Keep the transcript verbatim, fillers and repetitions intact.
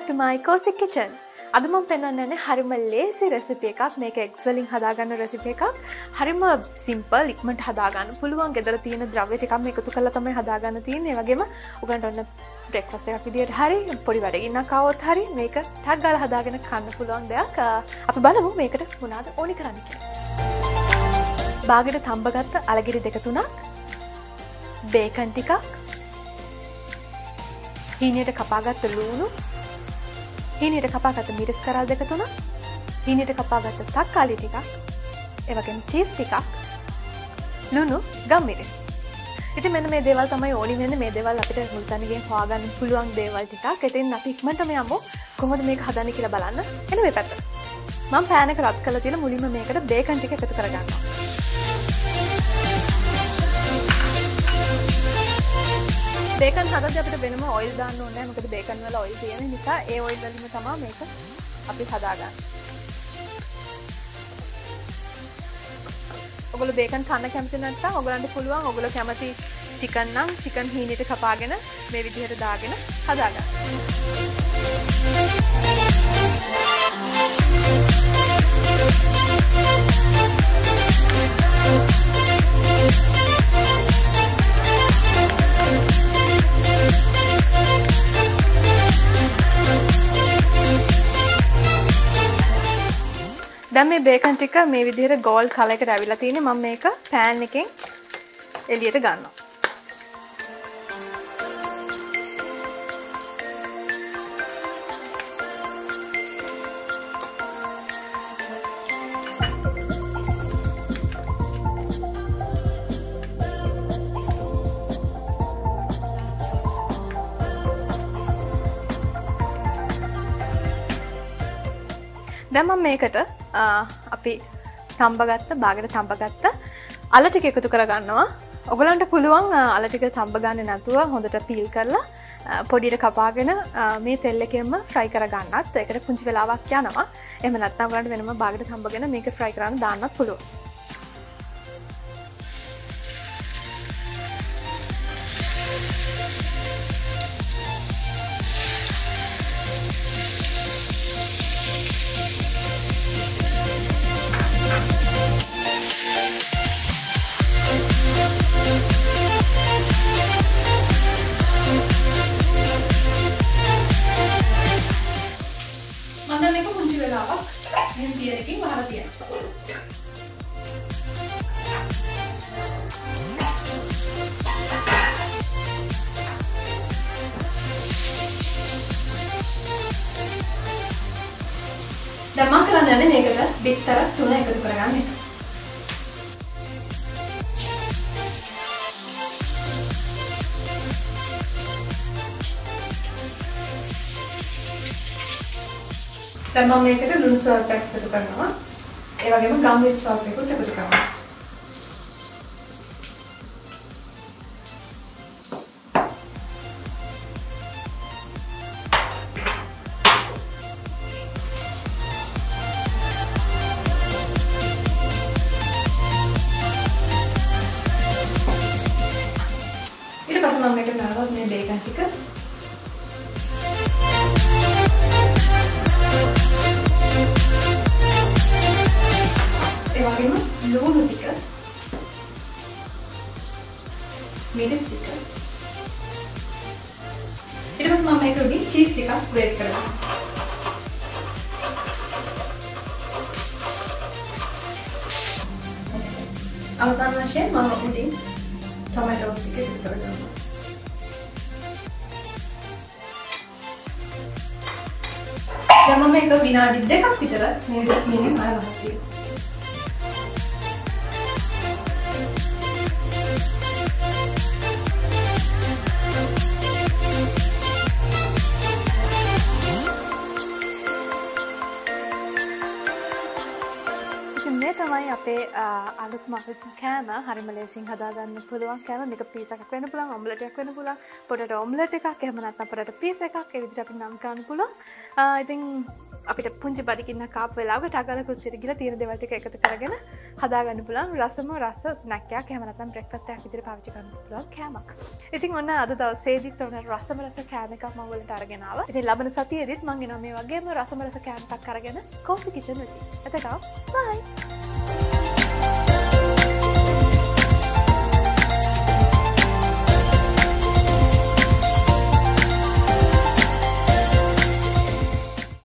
to my Cozy Kitchen. අද මම පෙන්වන්නේ හරිම lazy recipe එකක්. මේක eggs වලින් හදාගන්න recipe එකක්. හරිම simple ඉක්මනට හදාගන්න පුළුවන්. ගෙදර තියෙන ද්‍රව්‍ය ටිකක්ම එකතු කරලා තමයි හදාගන්න තියෙන්නේ. ඒ වගේම උගන්ට ඔන්න breakfast එකක් විදියට හරි පොඩි වැඩකින්නක් ආවොත් හරි මේක ටක් ගාලා හදාගෙන කන්න පුළුවන් දෙයක්. අපි බලමු මේකට මොනවද ඕනි කරන්න කියලා. බාගෙට තඹගත්ත අලගිරි දෙක තුනක්, බේකන් ටිකක්, හීනියට කපාගත්ත ලුණු, හීනියට කපාගත්ත මිරිස් කරල් දෙක තුනක්, හීනියට කපාගත්ත තක්කාලි ටිකක්, ඒ වගේම චීස් ටිකක්, ලුණු, ගම්මිරිස්. ඉතින් මෙන්න මේ දේවල් තමයි ඕනි වෙන්නේ. මේ දේවල් අපිට මුල්තැනකින් හොයාගන්න පුළුවන් දේවල් ටිකක්. ඉතින් අපි ඉක්මනටම යමු කොහොමද මේක හදන්නේ කියලා බලන්න. එන්න මේ පැත්තට. මම පෑන් එක රත් කරලා තියෙන මුලින්ම මේකට බේකන් ටික එකතු කරගන්නවා. බේකන් හදද්දී අපිට වෙනම ඔයිල් දාන්න ඕනේ නැහැ. මොකද බේකන් වල ඔයිල් තියෙන නිසා ඒ ඔයිල් වලින්ම තමයි මේක අපි හදාගන්නේ. ඔයගොල්ලෝ බේකන් කන්න කැමති නැත්නම් ඔයගලන්ට පුළුවන් ඔයගොල්ලෝ කැමති චිකන් නම් චිකන් හීනෙට කපාගෙන මේ විදිහට දාගෙන හදාගන්න. දැන් මේ බේකන් ටික මේ විදිහට ගෝල්ඩ් කලර් එකට ඇවිල්ලා තියෙන්නේ. මම මේක පෑන් එකෙන් එළියට ගන්නවා. දැන් මම මේකට අපි තඹගත්ත බාගෙට තඹගත්ත අල ටික එකතු කරගන්නවා. ඔයගලන්ට පුළුවන් අල ටික තඹ ගන්න නැතුව හොඳට පීල් කරලා පොඩියට කපාගෙන මේ තෙල් එකෙන්ම ෆ්‍රයි කරගන්නත්. ඒකට පුංචි වෙලාවක් යනවා. එහෙම නැත්නම් ඔයගලන්ට වෙනම බාගෙට තඹගෙන මේක ෆ්‍රයි කරන්න දාන්නත් පුළුවන්. මම මේක පුංචි වෙලාවක් මෙහෙම පියරකින් වහලා තියනවා. දැන් මම කරන්නේ මේකට බිත්තර තුන එකතු කරගන්න එක. දැන් මම මේකට ලුණු ස්වල්පයක් එකතු කරනවා. ඒ වගේම ගම්මිරිස් ස්වල්පයකුත් එකතු කරනවා. ඊට පස්සේ මම මේකට දානවා මේ බේකන් ටික. ලුණු ටික, මිරිස් ටික, ඊට පස්සේ මම මේක උඩින් චීස් ටිකක් ග්‍රේට් කරනවා. අවසාන වශයෙන් මම උඩින් ටොමැටෝස් ටික එකතු කරගන්නවා. දැන් මම මේක විනාඩි දෙකක් විතර මේ විදිහට නිමින් අරගෙන තියෙනවා. මේ තමයි අපේ අලුත්ම අලුත්ම කෑම. හරිම ලේසියෙන් හදාගන්න පුළුවන් කෑම. මේක පීස් එකක් වෙන්න පුළුවන්, ඔම්ලට් එකක් වෙන්න පුළුවන්, පොටේටෝ ඔම්ලට් එකක්, එහෙම නැත්නම් පොටේටෝ පීස් එකක්. ඒ විදිහට අපි නම් කරන්න පුළුවන්. ඉතින් අපිට පුංචි බඩගින්න කාප් වෙලාවක ටගල කුස්සියට ගිහලා තියෙන දේවල් ටික එකතු කරගෙන හදාගන්න පුළුවන් රසම රස ස්නැක් එකක් එහෙම නැත්නම් බ්‍රෙක්ෆාස්ට් එකක් විදිහට පාවිච්චි කරන්න පුළුවන් කෑමක්. ඉතින් ඔන්න අද දවසේදීත් ඔන්න රසම රස කෑම එකක් මම ඔයාලට අරගෙන ආවා. ඉතින් ලබන සතියේදීත් මම එනවා මේ වගේම රසම රස කෑම එකක් අරගෙන කෝසි කිචන් එකේ. එතකම් බයි.